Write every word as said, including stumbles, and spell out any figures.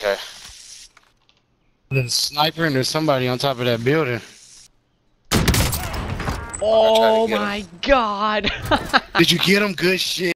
okay. There's a sniper and there's somebody on top of that building. Oh my god! Did you get him? Good shit.